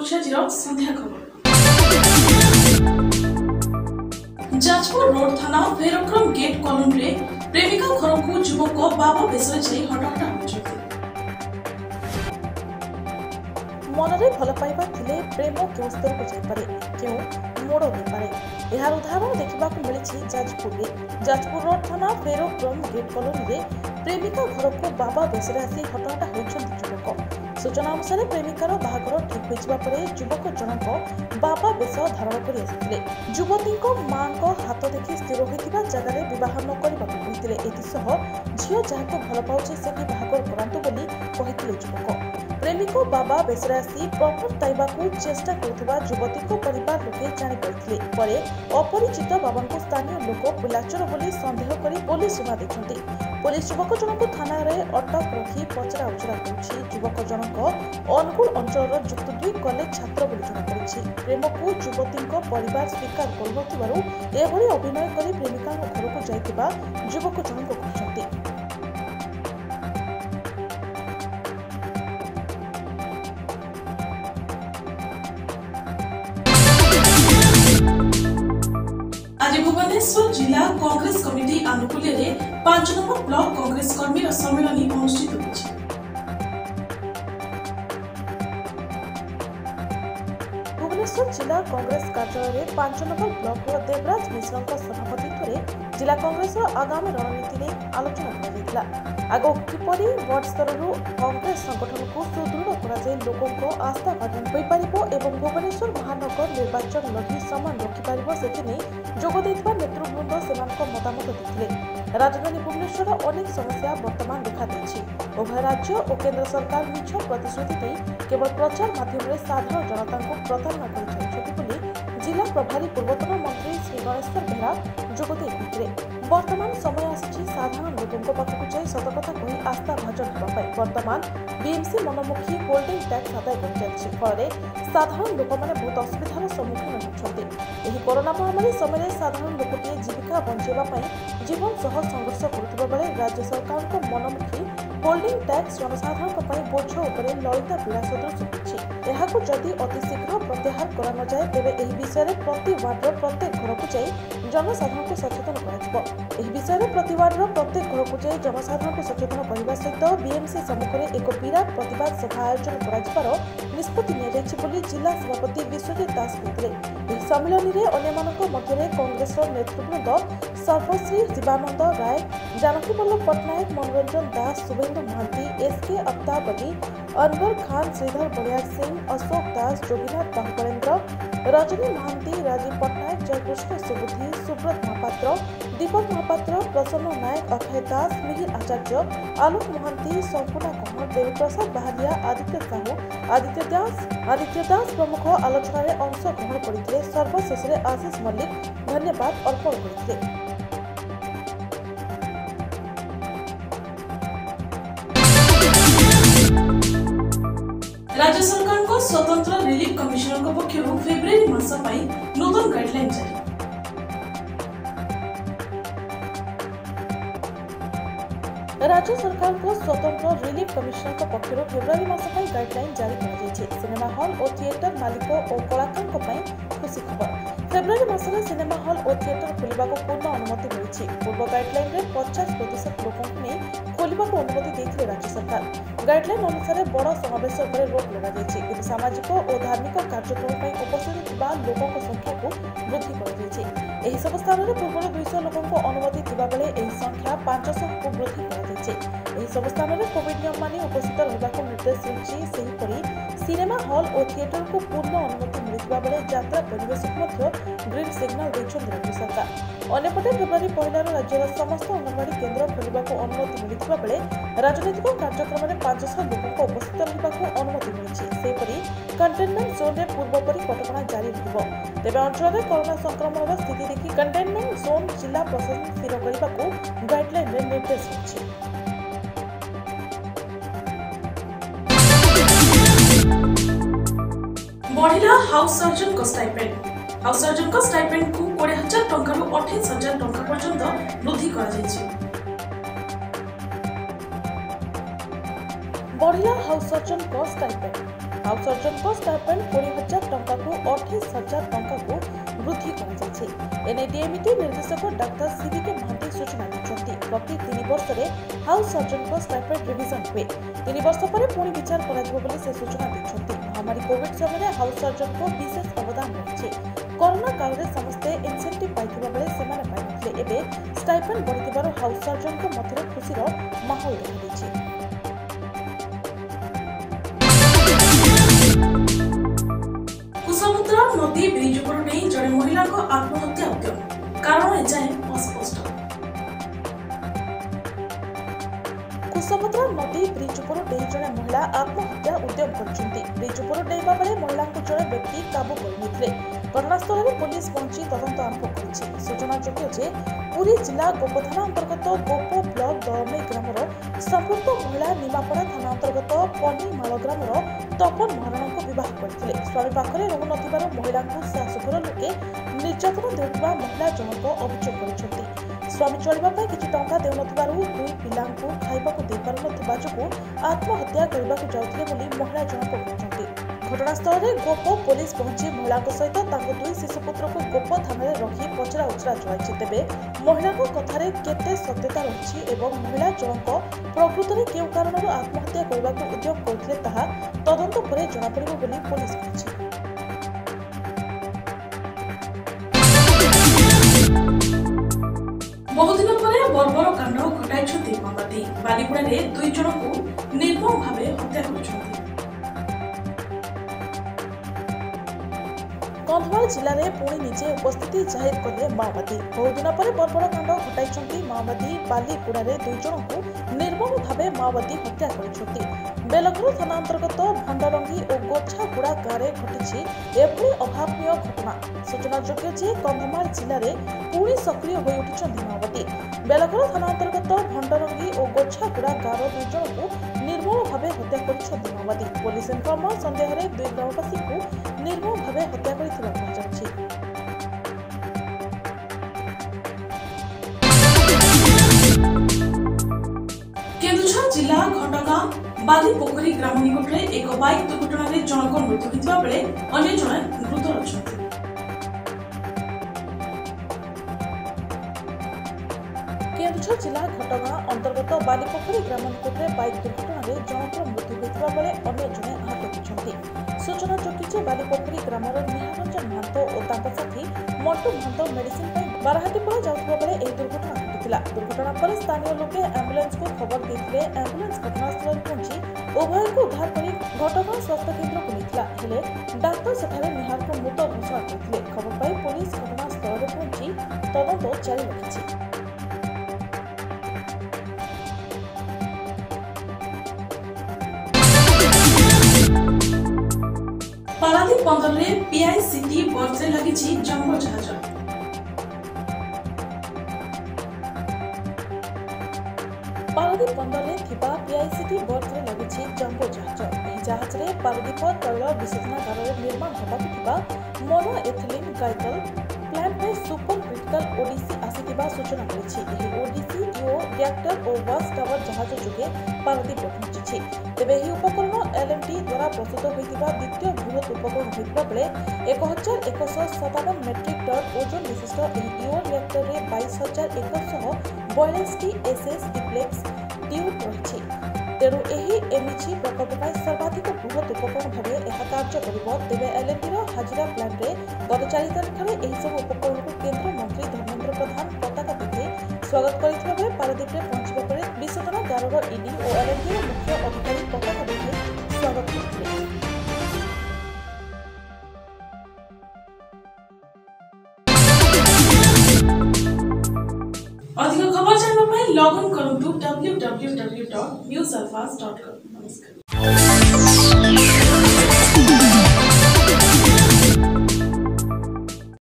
संध्या खबर जाजपुर रोड थाना फेरोक्रम gate colony प्रेमिका घर को युवक बाबा बेस हटाहटा मनरे भल पाइबा थिले प्रेम क्यों स्तर को जाइपारे क्यों मोड़ होइपारे यार उदाहरण देखा मिली जाजपुर रोड थाना फेरोक्रम गेट कॉलोनी रे प्रेमिका घर को बाबा बेस आसी हटाहटा होइछन्ति युवक। सूचना अनुसार प्रेमिकार बाहाघर ठीक होइछिबा परे युवक जनक बाबा बेस धारण करि आसिथिले। युवती मां हाथ देखि स्थिर होइथिबा जगह विवाह न करबाकू कहिथिले। एतिसह झियो जाहाको भल पाउछि सेठी बाहाघर करांतु बोली कहिथिले युवक। प्रेमिक बाबा बेसरे आसी प्रपोज पाइबाकू चेष्टा करुवा युवती परिवार लोके जानी पाइथिले। परे अपरिचित बाबा को स्थानीय लोक पिलाचोर बोली सन्देह करी पुलिस जिम्मा दैछन्ति। पुलिस युवक जनक थाना रे अटक रखी पचरा उचरा करुछि। युवक जनक अनुकूल अंचल युक्त 2 कॉलेज छात्र बोली जଣାपड़िछि। प्रेम को युवती परिवार स्वीकार करुनथिबारु एभली अभिनय करी प्रेमिका घर को जाइतिबा युवक जनक कहछन्ति। आज भुवनेश्वर जिला कांग्रेस कमिटी आनुकूल्य 5 नंबर ब्लॉक कांग्रेस कर्मी सम्मेलन अनुष्ठित होइछि। भुवनेश्वर जिला कांग्रेस कार्यालय 5 नंबर ब्लॉक देवराज मिश्र सभापतित्व जिला कांग्रेस आगामी रणनीति ने आलोचना करा। आगो किपरि वार्ड स्तर कांग्रेस संगठन को सुदृढ़ करा लोकों को आस्था भाजन होई परिबो एवं भुवनेश्वर महानगर निर्वाचन लगी समान रखि परिबो सेथिने जोग दैथबा नेतृवृंद सेमानक मतामत दैथिले। राजधानी भुवनेश्वर अनेक समस्या वर्तमान देखा दैछि। उभय राज्य और केंद्र सरकार मिछ प्रतिश्रुति दे केवल प्रचार माध्यम रे साधारण जनता को प्रतारणा करिछथि बोली जिला प्रभारी पूर्वतन मंत्री श्री गणेश्वर बेहरा जोग दैथिले। वर्तमान समय आसी साधारण लोकों पाखक जाई सतकथा कही आस्था भाजन होगा। वर्तमान बीएमसी मनमुखी होल्डिंग टैक्स आदाय कर फल साधारण लोक मैंने बहुत असुविधार सम्मुखीन होती। कोरोना महामारी समय साधारण लोकटे जीविका बंचाइवाई जीवन सह संघर्ष करुवा बेले राज्य सरकार मनमुखी होल्डिंग टैक्स जनसाधारण बोझ उपर ललिता पीड़ा सदृश होती। जदि अतिशीघ्र प्रत्याहार करा न जाए तेबे एही विषय प्रति वार्डर प्रत्येक घर को जाई जनसाधारण को सचेतन करा। विषय प्रति वार्डर प्रत्येक घर को जाई जनसाधारण को सचेतन करने सहित बीएमसी सम्मुखें एक विराट प्रतिवाद सभा आयोजन कर निष्पत्ति नि जिला सभापति विश्वजित दास कहते। सम्मेलन में अन्य कांग्रेस नेतृवृंद सर्वश्री शिवानंद राय, जानकी वल्लभ पट्टनायक, मनोरंजन दास, शुभेन्दु महांती, एसके अफ्ताब अली, अनवर खान, श्रीधर बलियार सिंह, अशोक दास, जोगीनाथ बाहुबलेन्द्र, रजनी महांती, राजीव पट्टनायक, जयकृष्ण सुबुद्धि, सुब्रत महापात्र, दीपक महापात्र, प्रसन्न नायक, अक्षय दास, मिहिर आचार्य, आलोक महांती, संपूर्णा कमर, देवीप्रसाद बाहारिया, आदित्य साहू, आदित्य दास प्रमुख आलोचना रे अंश ग्रहण करथिले। सर्वशेष रे आशीष मल्लिक धन्यवाद अर्पण करथिले। राज्य सरकार को स्वतंत्र रिलीफ कमिशनर पक्षर फेब्रुआरी मास नूतन गाइडलाइन जारी। राज्य सरकार को स्वतंत्र रिलीफ कमिशनर पक्षर फेब्रुआरी मास गाइडलाइन जारी कर सिनेमा हॉल और थिएटर मालिक और कलाकार खुशी खबर। फेब्रुआरी मासरे सिनेमा हॉल और थिएटर खोलने को पूर्ण अनुमति मिली। पूर्व गाइडलाइन में 50% लोकों ने खोलने को अनुमति देते राज्य सरकार। गाइडलाइन अनुसार बड़ समावेश पर रोक लगे सामाजिक और धार्मिक कार्यक्रम उपस्थित लोकों संख्या को वृद्धि कर सब स्थान में पूर्व 200 लोकों अनुमति बेले संख्या 500 को वृद्धि कर सब स्थान में कोविड नियम मानि उपस्थित रहा निर्देश होती। सिनेमा हॉल और थिएटर को पूर्ण अनुमति मिलता बेले यात्रा परिवेश ग्रीन सिग्नल देते राज्य सरकार। अन्यपटे फेब्रुआरी 1 राज्यर समस्त अंगनवाड़ी केन्द्र खोलने को अनुमति मिलता बेले राजनैतिक कार्यक्रम में 500 लोकों उपस्थित रहा अनुमति मिली। कंटेनमेंट जोन में पूर्वपरी कटकणा जारी रहिबो। तेबे अंचल में कोरोना संक्रमण स्थिति देखि कंटेनमेंट जोन जिला प्रशासन स्थिर करने को गाइडलाइन में निर्देश होछि। बढ़िला हाउस सर्जन को स्टाइपेंड। हाउस सर्जन को स्टाइपेंड को 20,000 टंका 28,000 टंका पर्यंत वृद्धि करा जायछि। बढ़िला हाउस सर्जन को स्टाइपेंड हाउस सर्जन स्टाइपेंड 20,000 टंका को 28,000 टंका को वृद्धि एनएडीएमटी निर्देशक डाक्तर सीवीके महांती सूचना देते प्रति 3 वर्ष में हाउस सर्जन स्टाइपेंड रिविजन हुए 3 वर्ष पर पुणी विचार कर सूचना देते महामारी कोविड समय हाउस सर्जन को विशेष अवदान रही कोरोना काल में समस्ते इनसेंटिव पाइथिबा बेले सेमाने पाइनथिले एबे स्टाइपेंड बढ़िथिबार हाउस सर्जन को मध्य खुशीर माहौल देखा कुसमुद्रा नदी ब्रिज पर नहीं जड़े महिला को आत्महत्या उद्यम कारण एजाए अस्पष्ट कुसमुद्रा नदी ब्रिज पर डेई जड़े महिला आत्महत्या उद्यम करछंती ब्रिज पर डेइबा बेले महिला को जड़े व्यक्ति काबू करनिथिले घटनास्थल में पुलिस पहुंची तदंत आरंभ करिछि सूचनायोग्य जे पुरी जिला गोप थाना अंतर्गत गोप ब्लॉक दरमे ग्रामर संपृक्त महिला निमापड़ा थाना अंतर्गत पनीमाल ग्रामर तपन महाराणा को विवाह करथिले स्वामी पाखरे रहु नथिबार महिला को शाशुघर लोके निर्यातना देउथिबा महिला जनक अभियोग करछंती स्वामी चलिबा पय किछि टंका देउ नथिबारु दुई पिलांकु खाइबाकू देइ पारु नथिबा जोगु आत्महत्या करिबाकू जाउथिले बोली महिला जनक कहछंती घटनास्थल में गोप पुलिस पहुंची महिला सहित दुई शिशुपुत्र को गोप थाना रखी पचरा उचरा चलाई तेरे महिला कथार केते सत्यता रही महिला जनक प्रकृत में क्यों कारण आत्महत्या करने को उद्यम करते तदंत पर जमापड़ बोली पुलिस कही बहुदिन पर बर्बर कांड घटाई माओवादी बालीपुरा में 2 जन को निर्मम भाव हत्या कर कंधमाल जिले में पुणी निजे उपस्थिति जाहिर कले माओवादी बहुदिन पर बर्बर कांड घटाई माओवादी बालीपुरा में 2 जन को निर्मम भाव माओवादी हत्या कर बेलघर थाना अंतर्गत भंडरंगी और गोछागुड़ा गाँव में घटी एभली अभावनीय घटना सूचनायोग्य जे कंधमाल जिले में पुणी सक्रिय हो उठी माओवादी बेलघर थाना अंतर्गत भंडरंगी और गोछागुड़ा गाँव 2 जन को निर्मम भाव हत्या कर माओवादी पुलिस इनफर्मर सन्देह 2 ग्रामवासी को निर्मम भाव हत्या कर केन्दुझर जिला घटगाँ बालीपोखरी ग्राम निकट में एक बाइक दुर्घटना में जनक मृत्यु होता बेले अन्य जन गुरुतर अच्छा केन्दुझर जिला घटगाँ अंतर्गत बालीपोखरी ग्राम निकट में बाइक दुर्घटना में जनक मृत्यु होता बेले अन्य जने आहत होती सूचनायोग्य बालीपोखरी ग्रामर निहारंजन महंतो और साथी मंटू महंतो मेडिसिन बाराहाटीपुर जाउथबा बेले एही दुर्घटना घटिथिला दुर्घटना पर स्थानीय लोके एम्बुलेंस को खबर देथिले एम्बुलेंस घटनास्थल पहुंची उभय को उद्धार करी घटगाँ स्वास्थ्य केन्द्र को नेथिला हेले डाक्टर सेठारे निहार को मृत घोषणा करथिले खबर पाई पुलिस घटनास्थल रे पहुंची तदंत जारी रखिछि पारादीप बंदर में पीआईसीटी बर्थ से लगी जम्बो जहाज पारादीप बंदर में थिबा पीआईसीटी बर्थ में लगी जम्बो जहाज जहाज में पारादीप तैल विशोधनागार निर्माण होबाकु थिबा मोनो एथिलीन ग्लाइकल प्लांट में सुपर क्रिटिकल ओडीसी आसीथिबा सूचना मिली एही ओडीसी ओ रिएक्टर और वाश टावर जहाज जोगे पारादीप पहुंची तेबे एही उपकरण एलएमटी द्वारा प्रस्तुत होइतिबा द्वितीय बृहत उपकरण होइतिबा बेले 1157 मेट्रिक टन ओजन विशिष्ट एही ओ रिएक्टर रे 22,142 टी एसएस डिप्लेक्स ट्यूब रहिछि तेणु एही एमईजी प्रकल्प पर सर्वाधिक बृहत उपकरण भाव यह कार्य करिबो तेबे एलएमटी रो हाजिरा प्लांट रे गत 4 तारिख रे एही सब उपकरण को केंद्र मंत्री धर्मेंद्र प्रधान पताका देखि स्वागत करिथिबा बेले पारादीप रे पहुंचिबा परे विशोधनागार रो ईडी और एलएमटी रो मुख्य अधिकारी पताका देखि स्वागत करथिले अधिक खबर जानवा लॉग इन करंतु www.newsalfas.com नमस्कार।